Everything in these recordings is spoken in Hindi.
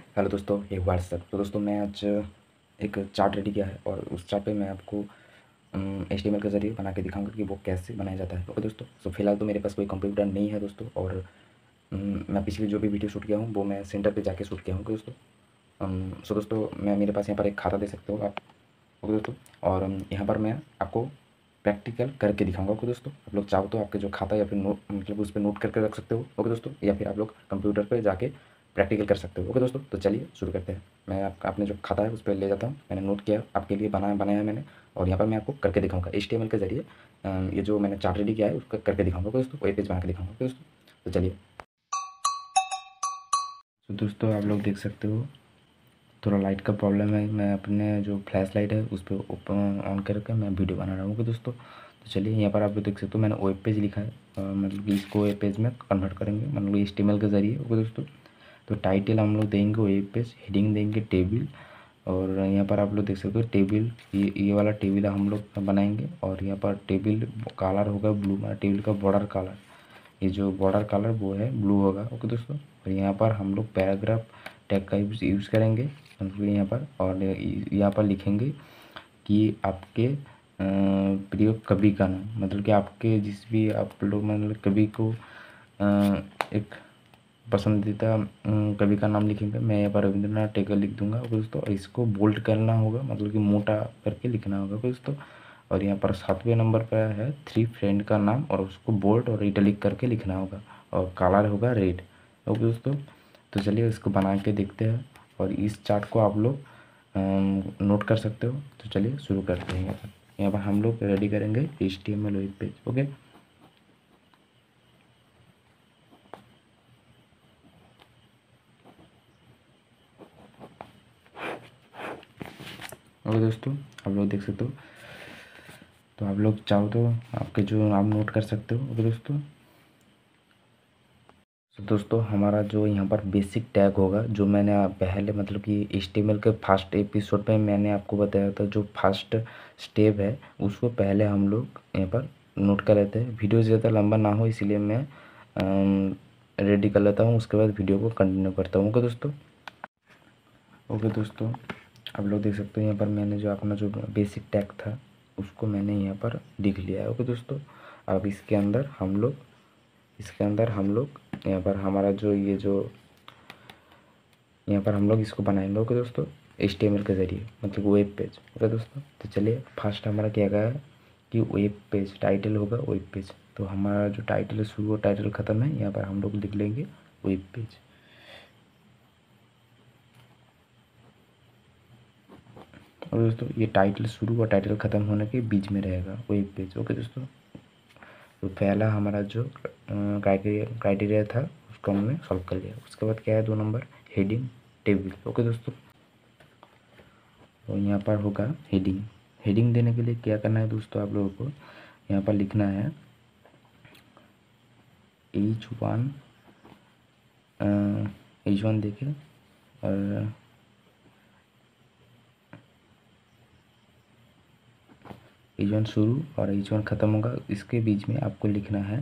हेलो दोस्तों, ये व्हाट्सएप। तो दोस्तों मैं आज एक चार्ट रेडी किया है और उस चार्ट पे मैं आपको HTML के ज़रिए बना के दिखाऊंगा कि वो कैसे बनाया जाता है। ओके दोस्तों, सो फिलहाल तो मेरे पास कोई कंप्यूटर नहीं है दोस्तों, और मैं पिछली जो भी वीडियो शूट किया हूँ वो मैं सेंटर पे जाके शूट किया हूँ। ओके दोस्तों, सो दोस्तों मैं मेरे पास यहाँ पर एक खाता दे सकते हो आप। ओके दोस्तों, और यहाँ पर मैं आपको प्रैक्टिकल करके दिखाऊंगा। ओके दोस्तों, आप लोग चाहो तो आपके जो खाता या फिर नोट मतलब उस पर नोट करके रख सकते हो। ओके दोस्तों, या फिर आप लोग कंप्यूटर पे जाके प्रैक्टिकल कर सकते हो। ओके दोस्तों, तो चलिए शुरू करते हैं। मैं आपने जो खाता है उस पर ले जाता हूँ। मैंने नोट किया, आपके लिए बनाया है मैंने, और यहाँ पर मैं आपको करके दिखाऊंगा HTML के ज़रिए। ये जो मैंने चार्ट रेडी किया है उसका करके दिखाऊंगा। ओके दोस्तों, वेब पेज बना के दिखाऊंगा। ओके दोस्तों, तो चलिए। तो दोस्तों आप लोग देख सकते हो थोड़ा लाइट का प्रॉब्लम है। मैं अपने जो फ्लैश लाइट है उस पर ओपन ऑन करके मैं वीडियो बना रहा हूँ। ओके दोस्तों, तो चलिए यहाँ पर आप लोग देख सकते हो मैंने वेब पेज लिखा है, मतलब कि इसको वेब पेज में कन्वर्ट करेंगे, मतलब HTML के ज़रिए। ओके दोस्तों, तो टाइटल हम लोग देंगे वेब पेज, हेडिंग देंगे टेबल, और यहाँ पर आप लोग देख सकते हो टेबल, ये वाला टेबल हम लोग बनाएंगे, और यहाँ पर टेबल कलर होगा ब्लू, मतलब टेबल का बॉर्डर कलर, ये जो बॉर्डर कलर वो है ब्लू होगा। ओके दोस्तों, और यहाँ पर हम लोग पैराग्राफ टैग का यूज़ करेंगे, मतलब यहाँ पर, और यहाँ पर लिखेंगे कि आपके प्रिय कवि का नाम, मतलब कि आपके जिस भी आप लोग मतलब कवि को एक पसंदीदा कवि का नाम लिखेंगे। मैं यहाँ पर रविंद्रनाथ टैगोर लिख दूंगा। ओके दोस्तों, और इसको बोल्ड करना होगा, मतलब कि मोटा करके लिखना होगा। ओके दोस्तों, और यहाँ पर 7वें नंबर पर है 3 फ्रेंड का नाम, और उसको बोल्ड और इटैलिक करके लिखना होगा, और कलर होगा रेड। ओके दोस्तों, तो चलिए इसको बना के देखते हैं, और इस चार्ट को आप लोग नोट कर सकते हो। तो चलिए शुरू करते हैं। यहाँ पर हम लोग रेडी करेंगे HTML web page. Okay, okay दोस्तों आप लोग देख सकते हो, तो आप लोग चाहो तो आपके जो आप नोट कर सकते हो। ओके दोस्तों, तो दोस्तों हमारा जो यहाँ पर बेसिक टैग होगा, जो मैंने पहले मतलब कि HTML के फर्स्ट एपिसोड में मैंने आपको बताया था, जो फर्स्ट स्टेप है उसको पहले हम लोग यहाँ पर नोट कर लेते हैं। वीडियो ज़्यादा लंबा ना हो इसलिए मैं रेडी कर लेता हूँ, उसके बाद वीडियो को कंटिन्यू करता हूँ। ओके दोस्तों, ओके दोस्तों आप लोग देख सकते हो यहाँ पर मैंने जो अपना जो बेसिक टैग था उसको मैंने यहाँ पर लिख लिया है। ओके दोस्तों, अब इसके अंदर हम लोग यहाँ पर हमारा जो ये जो यहाँ पर हम लोग इसको बनाएंगे। ओके दोस्तों, HTML के ज़रिए, मतलब वेब पेज। ओके दोस्तों, तो चलिए फर्स्ट हमारा क्या गया है कि वेब पेज, टाइटल होगा वेब पेज। तो हमारा जो टाइटल है शुरू और टाइटल ख़त्म है, यहाँ पर हम लोग लिख लेंगे वेब पेज। और दोस्तों ये टाइटल शुरू और टाइटल ख़त्म होने के बीच में रहेगा वेब पेज। ओके दोस्तों, तो पहला हमारा जो क्राइटेरिया था उसको हमने सॉल्व कर लिया। उसके बाद क्या है 2 नंबर, हेडिंग टेबल। ओके दोस्तों, तो यहाँ पर होगा हेडिंग। हेडिंग देने के लिए क्या करना है दोस्तों, आप लोगों को यहाँ पर लिखना है H1 H1 देखिए, और H1 शुरू और H1 ख़त्म होगा, इसके बीच में आपको लिखना है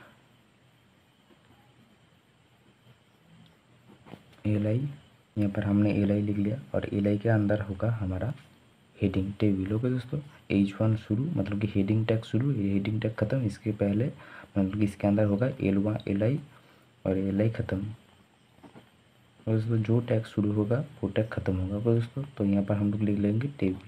LI। यहाँ पर हमने LI लिख लिया, और LI के अंदर होगा हमारा हेडिंग टेबल। ओके दोस्तों, H1 शुरू मतलब कि हेडिंग टैग शुरू, हेडिंग टैग ख़त्म, इसके पहले मतलब कि इसके अंदर होगा L1 LI और LI ख़त्म। और दोस्तों जो टैग शुरू होगा वो टैग ख़त्म होगा। ओके दोस्तों, तो यहाँ पर हम लोग लिख लेंगे टेबल।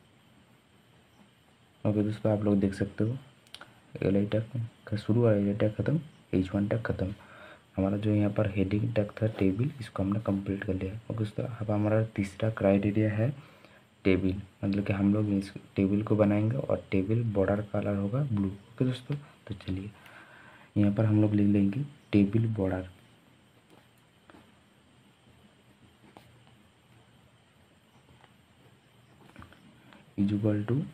ओके दोस्तों आप लोग देख सकते हो LI टैग का शुरू और LI टैग ख़त्म, H1 टैग ख़त्म। हमारा जो यहाँ पर हेडिंग टैग था टेबल, इसको हमने कंप्लीट कर लिया। ओके दोस्तों, अब हमारा तीसरा क्राइटेरिया है टेबल, मतलब कि हम लोग इस टेबल को बनाएंगे और टेबल बॉर्डर कलर होगा ब्लू। ओके दोस्तों, तो चलिए यहाँ पर हम लोग लिख लेंगे टेबल बॉर्डर इक्वल टू,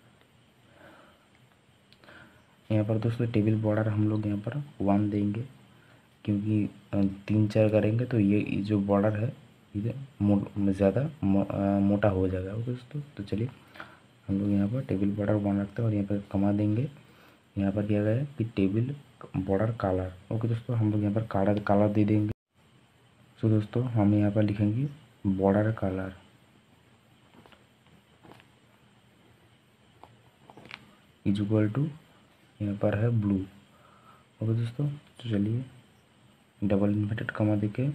यहाँ पर दोस्तों टेबल बॉर्डर हम लोग यहाँ पर 1 देंगे, क्योंकि 3-4 करेंगे तो ये जो बॉर्डर है ये ज़्यादा मोटा हो जाएगा। ओके दोस्तों, तो चलिए हम लोग यहाँ पर टेबल बॉर्डर 1 रखते हैं, और यहाँ पर कमा देंगे। यहाँ पर किया गया है कि टेबल बॉर्डर कलर। ओके दोस्तों, हम लोग यहाँ पर कलर दे देंगे। सो दोस्तों हम यहाँ पर लिखेंगे border colour is equal to, यहाँ पर है ब्लू। ओके दोस्तों, तो चलिए डबल इन्वर्टेड कॉमा देके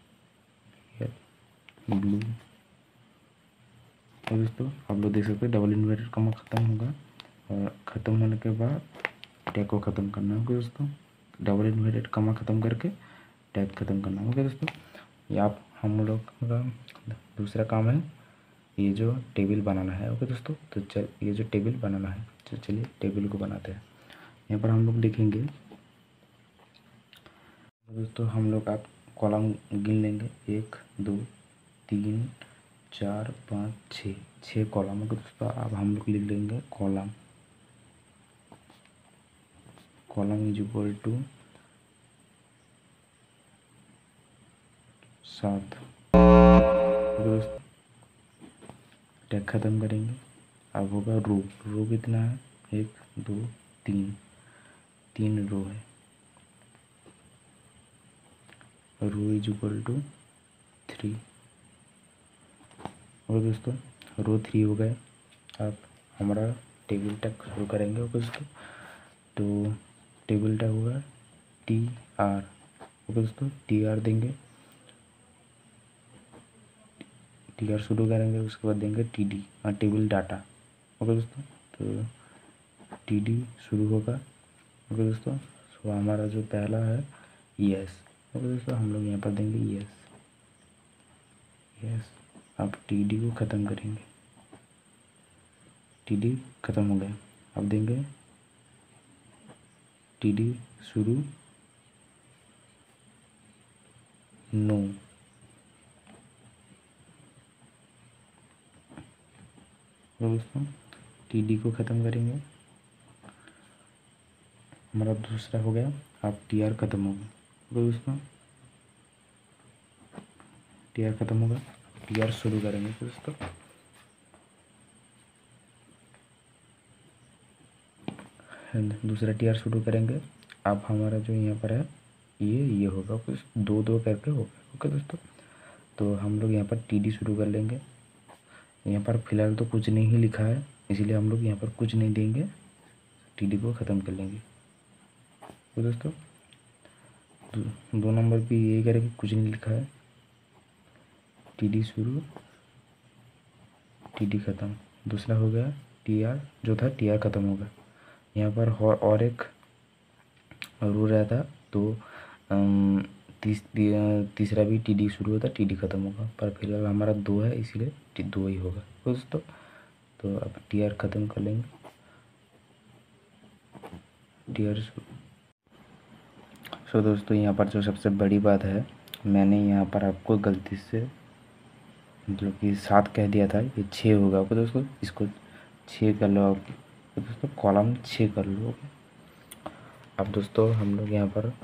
ब्लू। तो दोस्तों आप लोग देख सकते हैं डबल इन्वर्टेड कॉमा ख़त्म होगा और ख़त्म होने के बाद टैग को ख़त्म करना होगा दोस्तों। डबल इन्वर्टेड कॉमा ख़त्म करके टैग ख़त्म करना होगा दोस्तों। ये आप हम लोग का दूसरा काम है, ये जो टेबल बनाना है। ओके दोस्तों, तो ये जो टेबल बनाना है, तो चलिए टेबल को बनाते हैं। यहाँ पर हम लोग लिखेंगे दोस्तों, हम लोग आप कॉलम गिन लेंगे 1 2 3 4 5 6, 6 कॉलम है दोस्तों। अब हम लोग लिख लेंगे column, column is equal to 7। दोस्तों टैग ख़त्म करेंगे। अब होगा रो, रो कितना है 1 2 3, 3 रो है। Row is equal to 3। और दोस्तों रो 3 हो गए। अब हमारा टेबल टैग शुरू करेंगे। ओके दोस्तों, तो टेबल टैग होगा TR। ओके दोस्तों, TR देंगे, TR शुरू करेंगे, उसके बाद देंगे TD और टेबल डाटा। ओके दोस्तों, तो TD शुरू होगा। ओके दोस्तों, सो हमारा जो पहला है यस। ओके दोस्तों, हम लोग यहाँ पर देंगे यस, यस। अब TD को ख़त्म करेंगे, TD ख़त्म हो गया। अब देंगे TD शुरू नो। दोस्तों TD को ख़त्म करेंगे, हमारा दूसरा हो गया। अब TR ख़त्म होगा। तो दोस्तों TR ख़त्म होगा, TR शुरू करेंगे दोस्तों। दूसरा TR शुरू करेंगे। अब हमारा जो यहाँ पर है ये होगा कुछ 2 2 करके होगा। ओके दोस्तों, तो हम लोग यहाँ पर TD शुरू कर लेंगे। यहाँ पर फिलहाल तो कुछ नहीं ही लिखा है, इसीलिए हम लोग यहाँ पर कुछ नहीं देंगे, TD को ख़त्म कर लेंगे। तो दोस्तों 2 नंबर पे यही करेंगे, कुछ नहीं लिखा है, TD शुरू TD ख़त्म। दूसरा हो गया TR, जो था TR ख़त्म होगा। यहाँ पर और एक रूल रहता, तो तीसरा भी TD शुरू होता, TD ख़त्म होगा, पर फिलहाल हमारा 2 है, इसीलिए 2 ही होगा दोस्तों। तो अब TR ख़त्म कर लेंगे, TR। सो दोस्तों यहाँ पर जो सबसे बड़ी बात है, मैंने यहाँ पर आपको गलती से मतलब कि 7 कह दिया था, ये 6 होगा। ओके दोस्तों, इसको 6 कर लो आप। तो दोस्तों कॉलम 6 कर लो। ओके, अब दोस्तों हम लोग यहाँ पर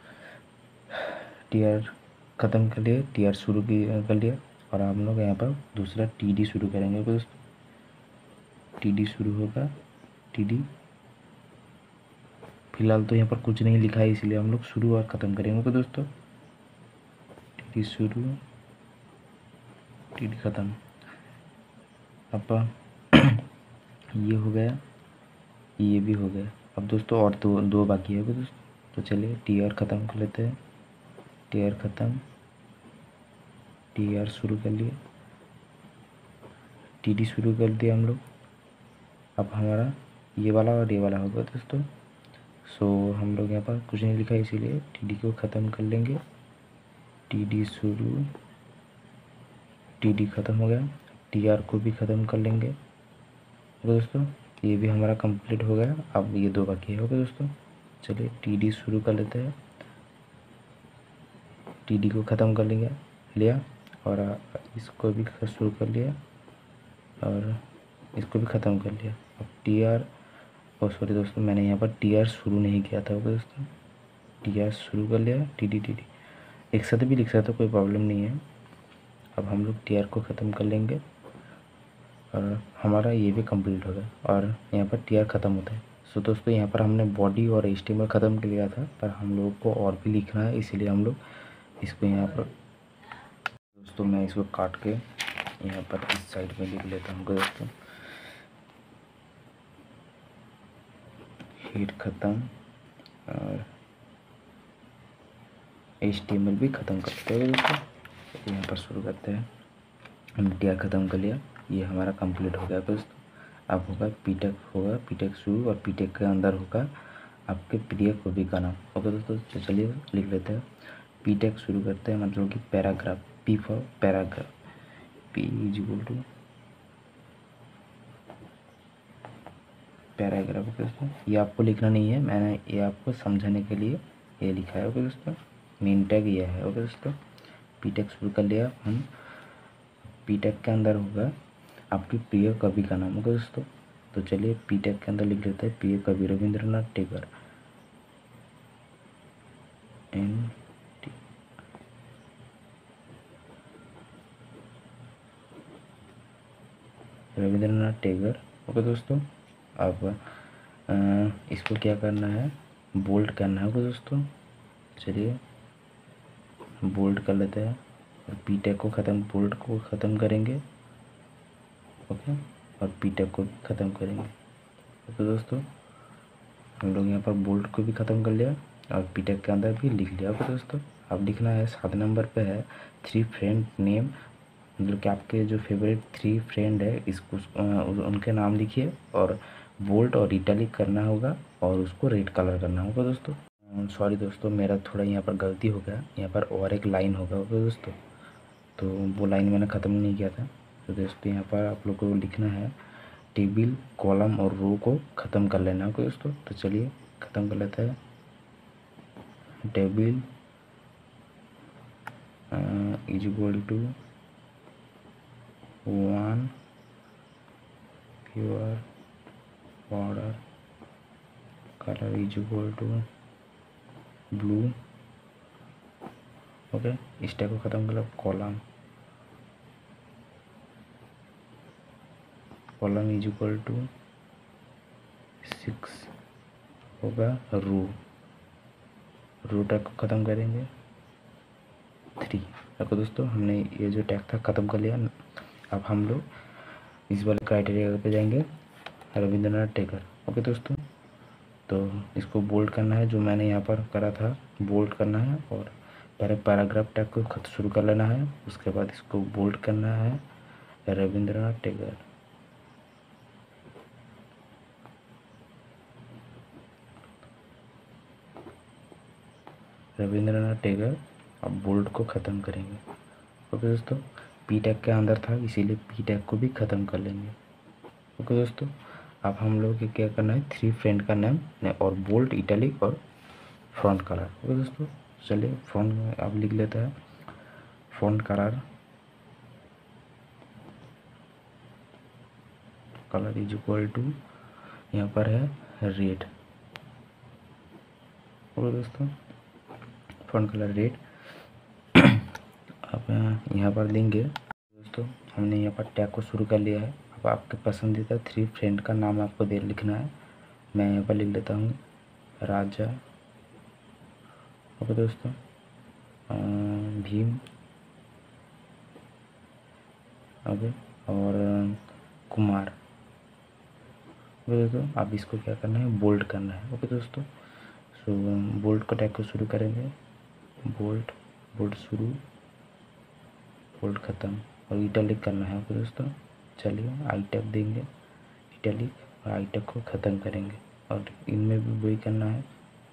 TR ख़त्म कर लिए, TR शुरू कर लिया, और हम लोग यहाँ पर दूसरा TD शुरू करेंगे। ओके दोस्तों, TD शुरू होगा, TD फिलहाल तो यहाँ पर कुछ नहीं लिखा है, इसलिए हम लोग शुरू और ख़त्म करेंगे। ओके दोस्तों, TD शुरू TD ख़त्म। अब ये हो गया, ये भी हो गया। अब दोस्तों और दो बाकी है दोस्तों, तो चलिए TR ख़त्म कर लेते हैं। TR ख़त्म, TR शुरू कर लिए, TD शुरू कर दिया हम लोग। अब हमारा ये वाला और ये वाला होगा दोस्तों। सो हम लोग यहाँ पर कुछ नहीं लिखा है, इसीलिए TD को ख़त्म कर लेंगे, TD शुरू TD ख़त्म हो गया। TR को भी ख़त्म कर लेंगे दोस्तों, ये भी हमारा कंप्लीट हो गया। अब ये 2 बाकी है। ओके दोस्तों, चलिए TD शुरू कर लेते हैं, TD को ख़त्म कर लिया, और इसको भी शुरू कर लिया, और इसको भी ख़त्म कर लिया। अब TR, और सॉरी दोस्तों, मैंने यहाँ पर TR शुरू नहीं किया था। ओके दोस्तों, TR शुरू कर लिया, TD एक साथ भी लिख सकते, कोई प्रॉब्लम नहीं है। अब हम लोग TR को ख़त्म कर लेंगे, और हमारा ये भी कंप्लीट हो गया, और यहाँ पर TR ख़त्म होता है। सो दोस्तों यहाँ पर हमने बॉडी और HTML ख़त्म कर लिया था, पर हम लोगों को और भी लिखना है, इसीलिए हम लोग इसको यहाँ पर तो मैं इसको काट के यहाँ पर इस साइड में लिख लेता हूँ दोस्तों, हेड ख़त्म और HTML भी ख़त्म करते हैं दोस्तों। यहाँ पर शुरू करते हैं। हम टीआर ख़त्म कर लिया, ये हमारा कंप्लीट हो गया दोस्तों। अब होगा पीटेक, होगा पीटेक शुरू और पीटेक के अंदर होगा आपके PDF कॉपी का नाम। ओके दोस्तों, चलिए लिख लेते हैं। पीटेक शुरू करते हैं, मतलब कि paragraph, P for paragraph, P is equal to paragraph. Okay दोस्तों, ये आपको लिखना नहीं है, मैंने ये आपको समझाने के लिए ये लिखा है। ओके दोस्तों, मेन टैग ये है। ओके दोस्तों, पीटेक शुरू कर लिया हम। पीटेक के अंदर होगा आपकी प्रिय कवि का नाम। ओके दोस्तों, तो चलिए पीटेक के अंदर लिख लेते हैं प्रिय कवि रविंद्रनाथ टैगोर, NT। रविंद्रनाथ टैगोर। ओके दोस्तों, अब इसको क्या करना है, बोल्ड करना है। ओके दोस्तों, चलिए बोल्ड कर लेते हैं और पीटेक को ख़त्म, बोल्ड को ख़त्म करेंगे। ओके, और पीटेक को ख़त्म करेंगे। ओके दोस्तों, हम लोग यहाँ पर बोल्ड को भी ख़त्म कर लिया और पीटेक के अंदर भी लिख लिया। ओके दोस्तों, अब लिखना है 7 नंबर पे है 3 फ्रेंड नेम, मतलब कि आपके जो फेवरेट 3 फ्रेंड है इसको उनके नाम लिखिए और बोल्ड और इटैलिक करना होगा और उसको रेड कलर करना होगा दोस्तों। सॉरी दोस्तों, मेरा थोड़ा यहाँ पर गलती हो गया, यहाँ पर और एक लाइन होगा। ओके दोस्तों, तो वो लाइन मैंने ख़त्म नहीं किया था। तो दोस्तों यहाँ पर आप लोग को लिखना है टेबल, कॉलम और रो को ख़त्म कर लेना है। ओके दोस्तों, तो चलिए ख़त्म कर लेते हैं। Table is equal to 1 pure border colour is equal to blue. Okay, इस टैग को ख़त्म कर लो। कॉलम इज इक्वल टू 6 होगा रो टैग को ख़त्म करेंगे 3। देखो दोस्तों, हमने ये जो टैग था ख़त्म कर लिया। अब हम लोग इस वाले क्राइटेरिया पे जाएंगे, रविंद्रनाथ टैगोर। ओके दोस्तों, तो इसको बोल्ड करना है, जो मैंने यहाँ पर करा था बोल्ड करना है, और पहले पैराग्राफ टैग को खत शुरू कर लेना है, उसके बाद इसको बोल्ड करना है रविंद्रनाथ टैगोर। रविंद्रनाथ टैगोर, अब बोल्ड को ख़त्म करेंगे। ओके दोस्तों, पी टैग के अंदर था इसीलिए पी टैग को भी ख़त्म कर लेंगे। ओके दोस्तों, अब हम लोग को क्या करना है, 3 फ्रेंड का नाम और बोल्ड, इटैलिक और फ्रंट कलर। ओके दोस्तों, चलिए फ्रंट में अब लिख लेता है font colour is equal to, यहाँ पर है रेड। ओके दोस्तों, फ्रंट कलर रेड। अब यहाँ पर देंगे दोस्तों, हमने यहाँ पर टैग को शुरू कर लिया है। अब आपके पसंदीदा 3 फ्रेंड का नाम आपको दे लिखना है। मैं यहाँ पर लिख लेता हूँ राजा। ओके दोस्तों, भीम। ओके, और कुमार। ओके दोस्तों, अब इसको क्या करना है, बोल्ड करना है। ओके दोस्तों, सो बोल्ड को टैग को शुरू करेंगे, बोल्ड शुरू, बोल्ड ख़त्म, और इटैलिक करना है। ओके दोस्तों, चलिए आई टैग देंगे इटैलिक और आई टैग को ख़त्म करेंगे, और इनमें भी वही करना है,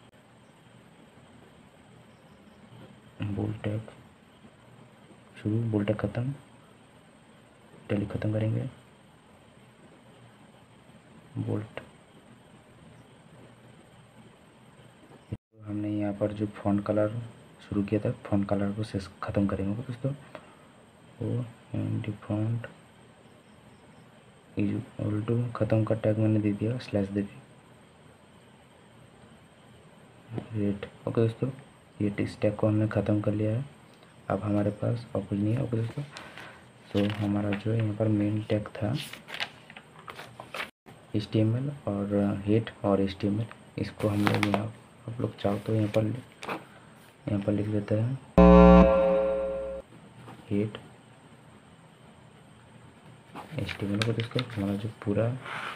बोल्ड टैग शुरू, बोल्ड टैग ख़त्म, इटैलिक ख़त्म करेंगे, बोल्ड। हमने यहाँ पर जो फॉन्ट कलर शुरू किया था, फॉन्ट कलर को से ख़त्म करेंगे दोस्तों। वो फॉन्ट इज इक्वल टू, ख़त्म का टैग मैंने दे दिया, स्लैश दे दी, रेड। ओके दोस्तों, ये इस टैग को हमने ख़त्म कर लिया है। अब हमारे पास और कुछ नहीं है। ओके दोस्तों, तो हमारा जो है यहाँ पर मेन टैग था HTML और हेड और HTML, इसको हम लोग यहाँ, आप लोग चाहो तो यहाँ पर लिख लेते हैं हेड HTML को दोस्तों हमारा जो पूरा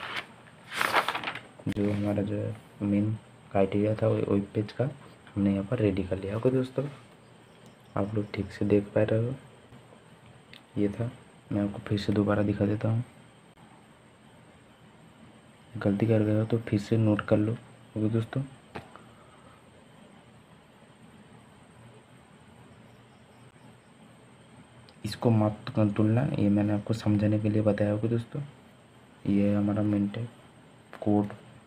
जो हमारा जो मेन क्राइटेरिया था वेब पेज का हमने यहाँ पर रेडी कर लिया। ओके दोस्तों, आप लोग ठीक से देख पा रहे हो, ये था। मैं आपको फिर से दोबारा दिखा देता हूँ, गलती कर गए हो तो फिर से नोट कर लो। ओके दोस्तों, इसको मत तुलना, ये मैंने आपको समझाने के लिए बताया। ओके दोस्तों, ये है हमारा मेन टाइप कोड।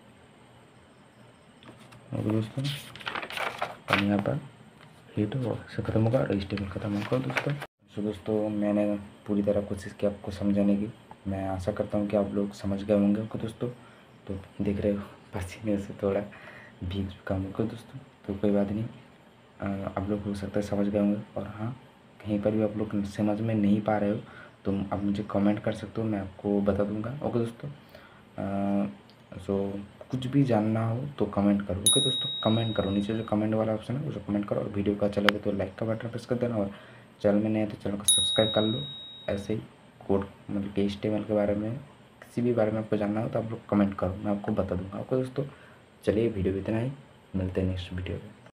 ओके दोस्तों, और यहाँ पर हिट से ख़त्म होगा और HTML ख़त्म होगा दोस्तों। तो दोस्तों मैंने पूरी तरह कोशिश की आपको समझाने की। मैं आशा करता हूँ कि आप लोग समझ गए होंगे। ओके दोस्तों, तो देख रहे हो पसीने से थोड़ा भीग चुका हूँ। ओके दोस्तों, तो कोई बात नहीं, आप लोग हो सकता है समझ गए होंगे। और हाँ, कहीं पर भी आप लोग समझ में नहीं पा रहे हो तो आप मुझे कमेंट कर सकते हो, मैं आपको बता दूंगा। ओके दोस्तों, सो कुछ भी जानना हो तो कमेंट करो। ओके दोस्तों, कमेंट करो, नीचे जो कमेंट वाला ऑप्शन है उसे कमेंट करो। और वीडियो का अच्छा लगे तो लाइक का बटन प्रेस कर देना, और चैनल में नए हैं तो चैनल को सब्सक्राइब कर लो। ऐसे ही कोड मतलब कि HTML के बारे में, किसी भी बारे में आपको जानना हो तो आप लोग कमेंट करो, मैं आपको बता दूंगा। ओके दोस्तों, चलिए वीडियो इतना ही, मिलते हैं नेक्स्ट वीडियो में।